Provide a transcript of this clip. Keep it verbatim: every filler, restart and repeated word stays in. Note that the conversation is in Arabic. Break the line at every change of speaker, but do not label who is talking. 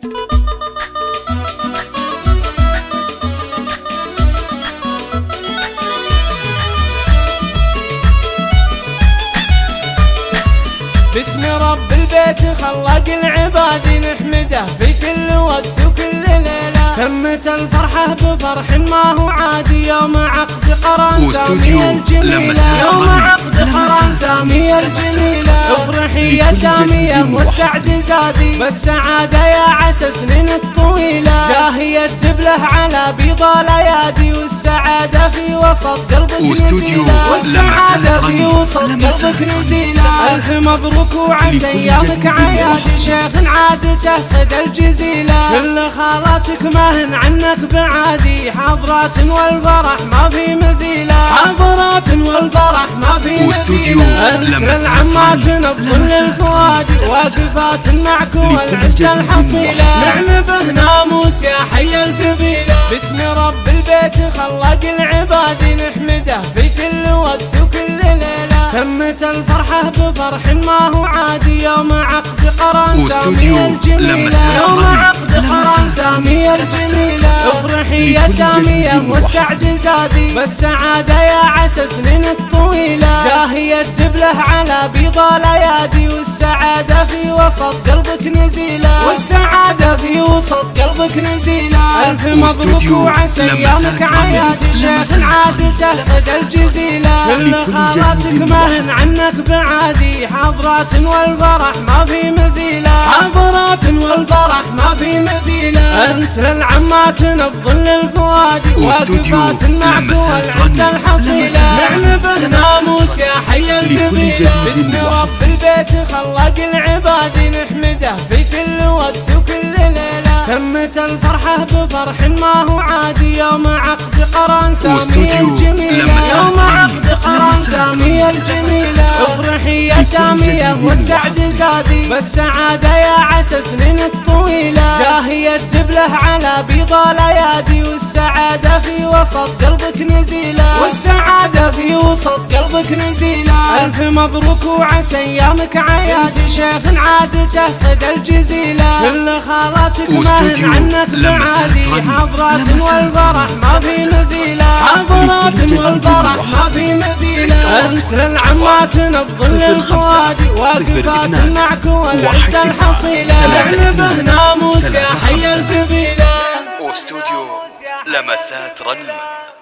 باسم رب البيت خلق العباد نحمده في كل وقت وكل ليلة. تمت الفرحة بفرح ما هو عادي يوم عقد قران سامية الجميلة. يوم عقد قران سامية الجميلة. افرحي يا سامية والسعد زادي بالسعادة يا عسى سنينك طويلة. زاهية الدبلة على بيض الايادي والسعادة في وسط قلبك نزيلة. والسعادة في وسط قلبك نزيلة. ألف مبروك وعسى ايامك عياد شيخ عادته صدى الجزيلة. كل خالاتك ماهن عنك بعادي حاضرات والفرح ما في مثيلة. حاضرات والفرح ما في مثيلة. أنت العمات نبض الفؤاد واقفات معك والعزة الحصيلة. نعم به ناموس يا حي القبيلة. باسم رب البيت خلق العباد نحمده في كل وقت وكل ليلة. تمت الفرحة بفرح ما هو عادي يوم عقد قران سامية الجميلة. يوم عقد قران سامية الجميلة. افرحي يا سامية والسعد زادي بالسعادة يا عسى سنينك طويلة. زاهية الدبلة على بيض الايادي والسعادة في وسط قلبك نزيلة. والسعادة في وسط قلبك نزيلة. ألف مبروك وعسى ايامك عياد شيخ عادته صدى الجزيلة. كل خالاتك ماهن عنك بعادي حاضرات والفرح ما في مثيلة. حاضرات والفرح ما في مثيلة. أنت للعمات نبض الفؤاد واقفات معك والعزة الحصيلة. نعم به ناموس يا حي القبيلة. باسم رب البيت خلق العباد نحمده في كل وقت وكل ليلة. تمت الفرحة بفرح ما هو عادي يوم عقد قران سامية الجميلة. يوم عقد قران سامية الجميلة. افرحي يا سامية والسعد زادي بالسعادة يا عسى سنينك طويلة. زاهية الدبلة على بيض الايادي والسعادة في وسط قلبك نزيلة. والسعادة في وسط قلبك نزيلة. ألف مبروك وعسى ايامك عياد شيخ عادته صدى الجزيلة. كل خالاتك ماهن عنك بعادي حاضرات والفرح ما في مثيلة. حاضرات والفرح ما في مثيلة. أنت للعمات نبض الفؤاد واقفات معك والعزة الحصيلة. نعم به ناموس يا حي القبيلة.
واستوديو لمسات رنين.